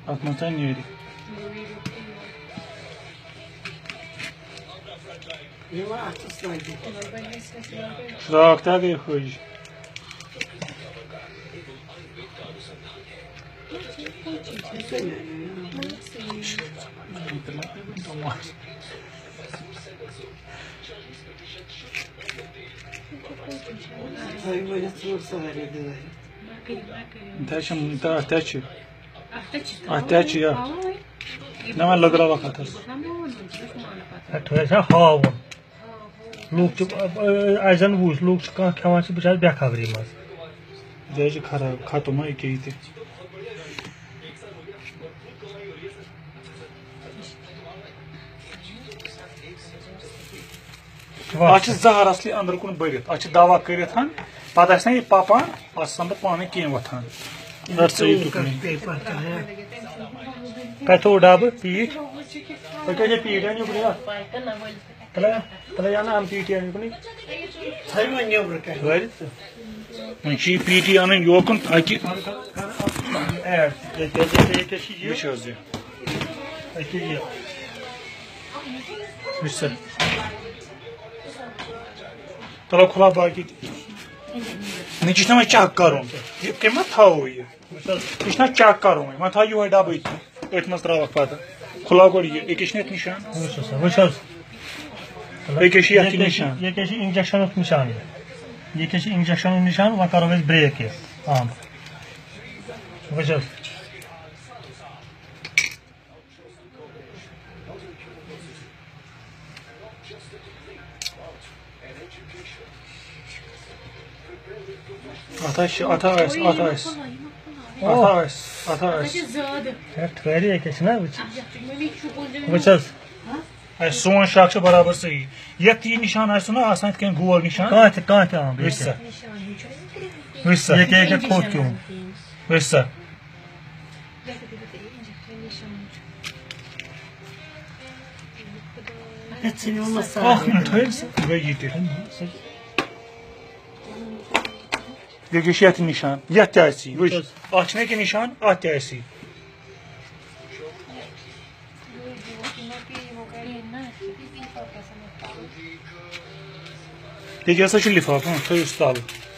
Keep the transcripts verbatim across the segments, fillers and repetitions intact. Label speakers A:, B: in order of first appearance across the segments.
A: अत मत नीर श्राक तह गई खुश ना लदरा वक्त हाव लूक अजन वुच लूक खान बिचार बेखबरी मज जय खराब खत्म अके जहर असली अंदर कुन बरित अ दवा कर पता ना यह पपान आसान पाने कह वथान कथो डब पीठ पीठ अन पीठ पीटी अन योकन अकि चलो खुला बाकी नीचे ना चेक करूँ कम थो यह ना चेक करूँ वह थो यो डब अथ मज त्रा पता खुला गो यह निशान निशान ये इंजेक्शन निशान ये इंजेक्शन निशान वह करो ब्रेक ये आम वो सोन शक बराबर सही ये तीन निशान ना आसान कह गोल निशान खोत क्यों वैसा ये निशान ये कि निशान अत ये लिफाफ थोस तल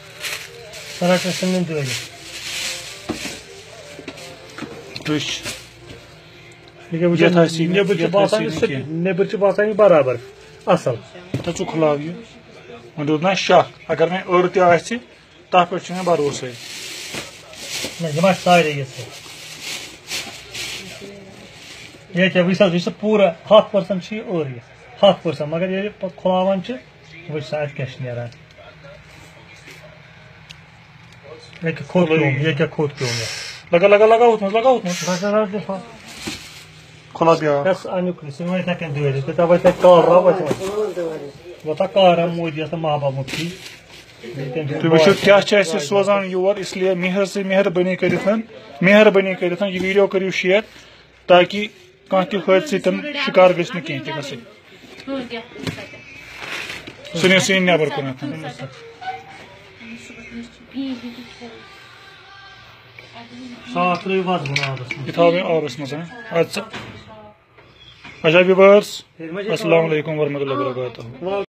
A: नबर बसान बराबर असल तो खुलाव यह वो दूत ना शक अगर मे अर तथ पे भरोसा सारे ये वह पूरा हथ पर्सेंट और यह हथ पर्सेंट मगर ये खुलावान वो अत क्या नान ये खोत ये क्या खोत क्यों लगा लगा लगा उत लगा उत खुला ब्या अमुक तवे कलरा वह कारा मोदी माँ बाप मुफ्ती तुम वो क्या सोजान योर इसलिए मेहर से मेहरबानी कर मेहरबानी कर यह वीडियो करो शेयर ताकि कह हादसे शिकार गि कह सुन सुन नबर कुन यह थो मे आबस मज अच्छा व्यूअर्स अस्सलाम वालेकुम वरहमतुल्लाहि वबरकातुहू।